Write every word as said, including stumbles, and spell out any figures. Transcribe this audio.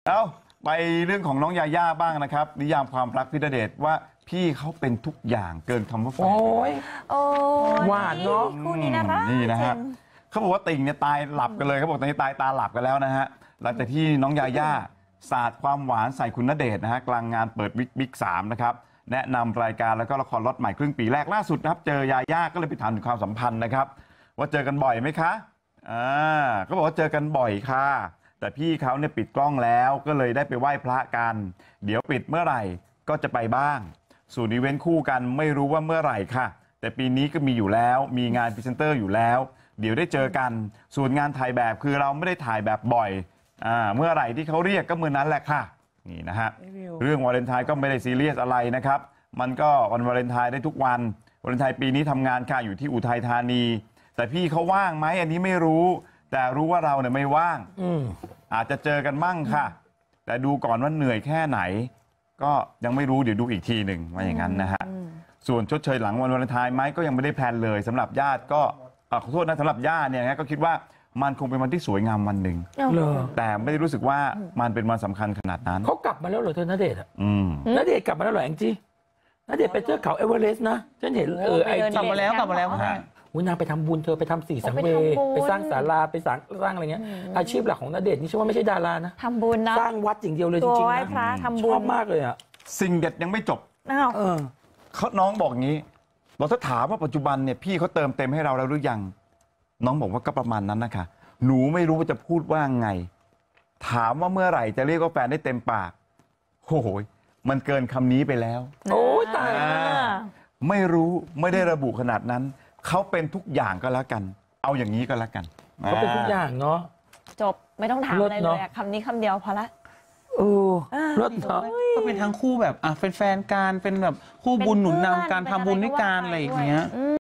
แล้วไปเรื่องของน้องยาย่าบ้างนะครับนิยามความรักพี่ณเดชน์ว่าพี่เขาเป็นทุกอย่างเกินคำว่าแฟนโอ้ยโอ้ยหวานเนาะคู่นี้นะรักนี่นะฮะจริงเขาบอกว่าติ่งเนี่ยตายหลับกันเลยเขาบอกตอนนี้ตายตาหลับกันแล้วนะฮะหลังจากที่น้องยาย่าสาดความหวานใส่คุณณเดชน์นะฮะกลางงานเปิดวิกบิ๊กสามนะครับแนะนำรายการแล้วก็ละครล็อตใหม่ครึ่งปีแรกล่าสุดนะครับเจอยาย่าก็เลยไปถามถึงความสัมพันธ์นะครับว่าเจอกันบ่อยไหมคะอ่าก็บอกว่าเจอกันบ่อยค่ะแต่พี่เขาเนี่ยปิดกล้องแล้วก็เลยได้ไปไหว้พระกันเดี๋ยวปิดเมื่อไหร่ก็จะไปบ้างส่วนอีเวนต์คู่กันไม่รู้ว่าเมื่อไหร่ค่ะแต่ปีนี้ก็มีอยู่แล้วมีงานพรีเซนเตอร์อยู่แล้วเดี๋ยวได้เจอกันส่วนงานถ่ายแบบคือเราไม่ได้ถ่ายแบบบ่อยอ่าเมื่อไหร่ที่เขาเรียกก็เมื่อนั้นแหละค่ะนี่นะฮะเรื่องวาเลนไทน์ก็ไม่ได้ซีเรียสอะไรนะครับมันก็วันวาเลนไทน์ได้ทุกวันวาเลนไทน์ปีนี้ทำงานค่ะอยู่ที่อุทัยธานีแต่พี่เขาว่างไหมอันนี้ไม่รู้แต่รู้ว่าเราเนี่ยไม่ว่างอาจจะเจอกันมั่งค่ะแต่ดูก่อนว่าเหนื่อยแค่ไหนก็ยังไม่รู้เดี๋ยวดูอีกทีหนึ่งว่าอย่างนั้นนะฮะส่วนชดเชยหลังวันวาเลนไทน์ไหมก็ยังไม่ได้แพลนเลยสำหรับญาติก็ขอโทษนะสำหรับญาติเนี่ยนะก็คิดว่ามันคงเป็นวันที่สวยงามวันหนึ่งแต่ไม่ได้รู้สึกว่ามันเป็นวันสำคัญขนาดนั้นเขากลับมาแล้วเหรอเธอณเดชน์อ่ะอืมณเดชน์กลับมาแล้วเหรอแองจี้ณเดชน์ไปเทือกเขาเอเวอเรสต์นะฉันเห็นเออไอจีกลับมาแล้วกลับมาแล้วนางไปทำบุญเธอไปทำสี่สังเวย์ไปสร้างศาลาไปสร้างสร้างอะไรเงี้ยอาชีพหลักของณเดชน์นี่ฉันว่าไม่ใช่ดารานะทำบุญนะสร้างวัดอย่างเดียวเลยจตัวริงไหว้ๆนะพระทำชบุญอบมากเลยอ่ะสิ่งเด็ดยังไม่จบอ้าวเออเขาน้องบอกงี้เราถ้าถามว่าปัจจุบันเนี่ยพี่เขาเติมเต็มให้เราแล้วหรือยังน้องบอกว่าก็ประมาณนั้นนะคะหนูไม่รู้ว่าจะพูดว่าไงถามว่าเมื่อไหร่จะเรียกว่าแฟนได้เต็มปากโอ้โหมันเกินคำนี้ไปแล้วโอ้ยตายอ่าไม่รู้ไม่ได้ระบุขนาดนั้นเขาเป็นทุกอย่างก็แล้วกัน เอาอย่างนี้ก็แล้วกันเขาเป็นทุกอย่างเนาะจบไม่ต้องถามอะไรเลยอะคำนี้คำเดียวพอละเออรถเนาะก็เป็นทั้งคู่แบบอ่ะเป็นแฟนกันเป็นแบบคู่บุญหนุนนำการทำบุญด้วยกันอะไรอย่างเงี้ย